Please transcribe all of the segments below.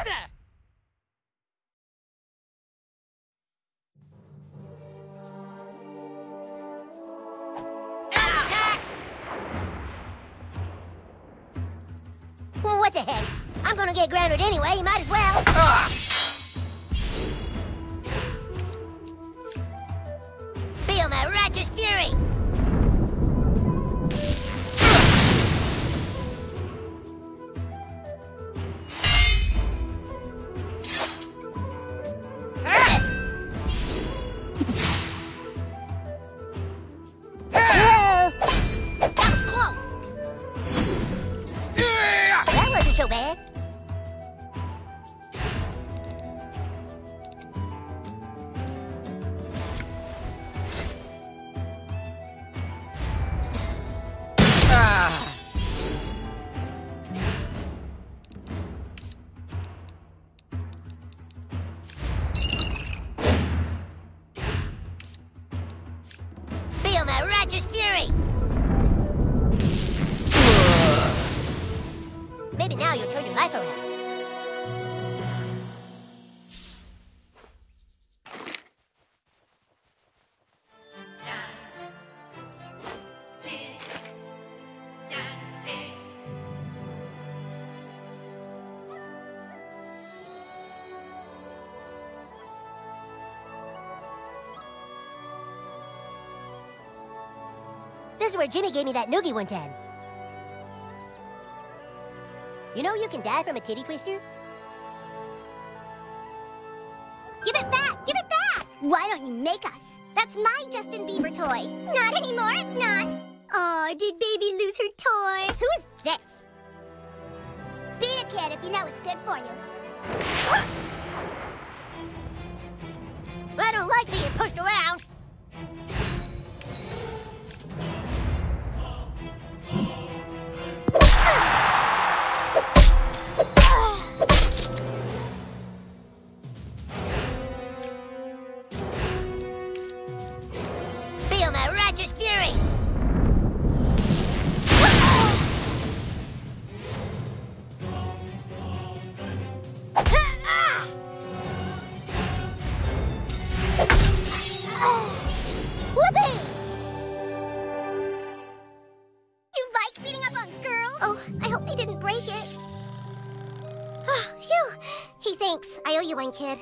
order! Attack! Well, what the heck? I'm gonna get grounded anyway, you might as well. Feel my righteous fury! So bad. Feel my righteous fury. Maybe now you'll turn your life around. This is where Jimmy gave me that noogie one time. You know you can die from a titty twister? Give it back! Give it back! Why don't you make us? That's my Justin Bieber toy. Not anymore, it's not. Aw, did baby lose her toy? Who is this? Beat a kid if you know it's good for you. I don't like being pushed around. Feel my righteous fury! Whoopee! You like beating up on girls? Oh, I hope they didn't break it. Oh, phew. Hey, thanks. I owe you one, kid.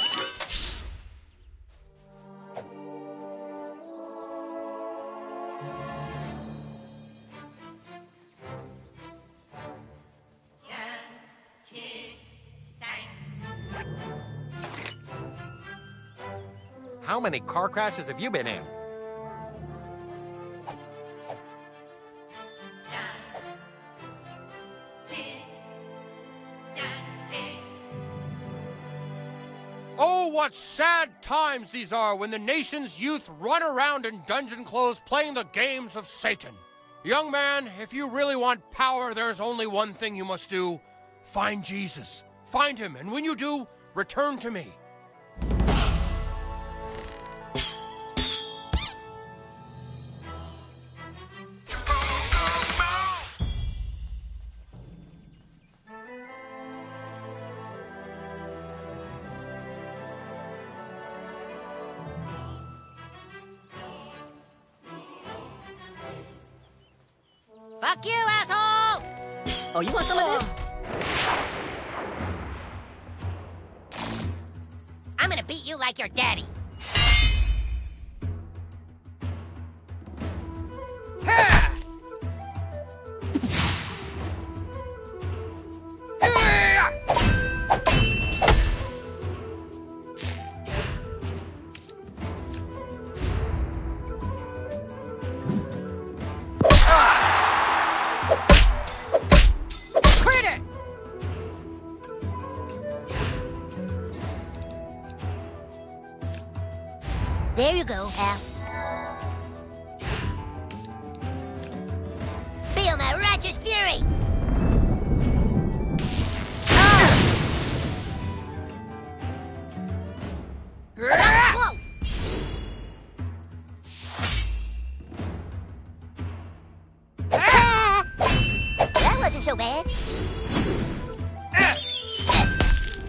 How many car crashes have you been in? Oh, what sad times these are when the nation's youth run around in dungeon clothes playing the games of Satan. Young man, if you really want power, there's only one thing you must do. Find Jesus. Find him, and when you do, return to me. Fuck you, asshole! Oh, you want some of this? I'm gonna beat you like your daddy. There you go, Al. Feel my righteous fury! That was close! That wasn't so bad.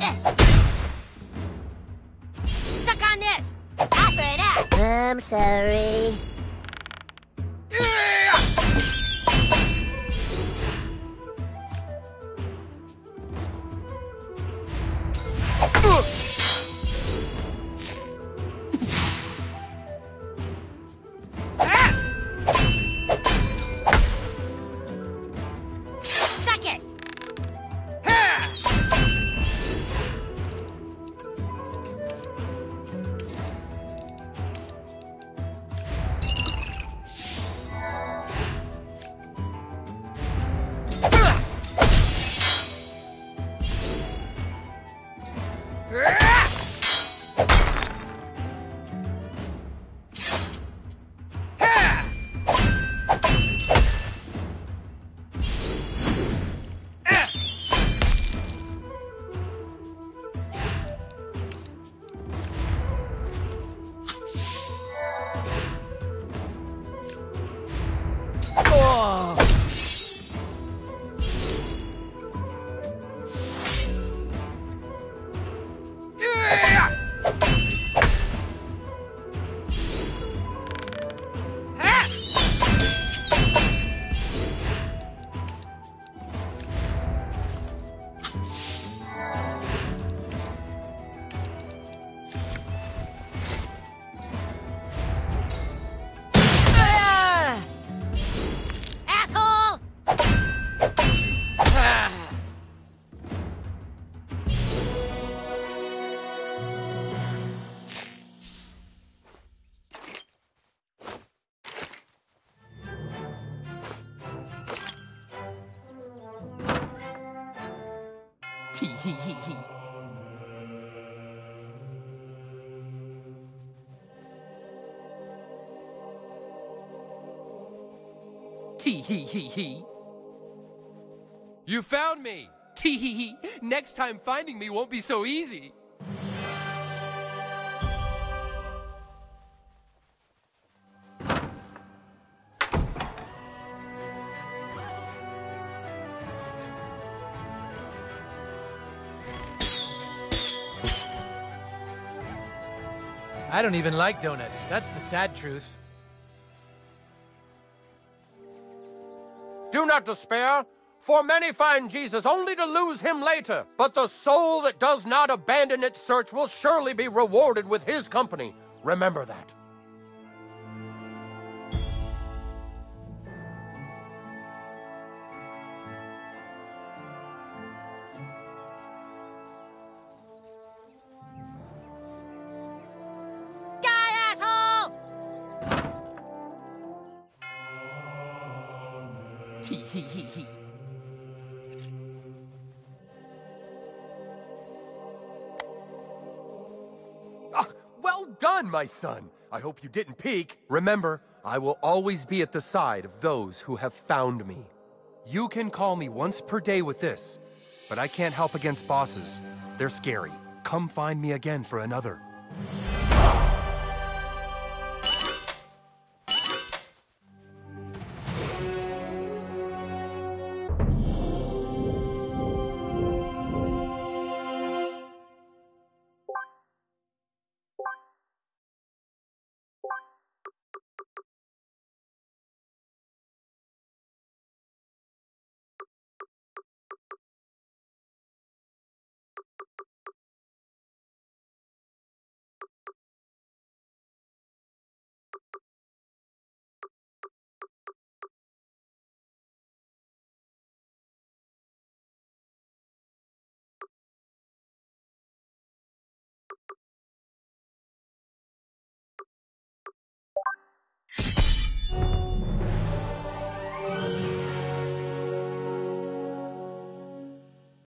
Suck on this! Offer it up! I'm sorry. Suck it! Tee-hee-hee-hee. You found me! Tee-hee-hee. Next time finding me won't be so easy. I don't even like donuts. That's the sad truth. Do not despair, for many find Jesus only to lose him later. But the soul that does not abandon its search will surely be rewarded with his company. Remember that. Tee-hee-hee-hee. Well done, my son. I hope you didn't peek. Remember, I will always be at the side of those who have found me. You can call me once per day with this, but I can't help against bosses. They're scary. Come find me again for another.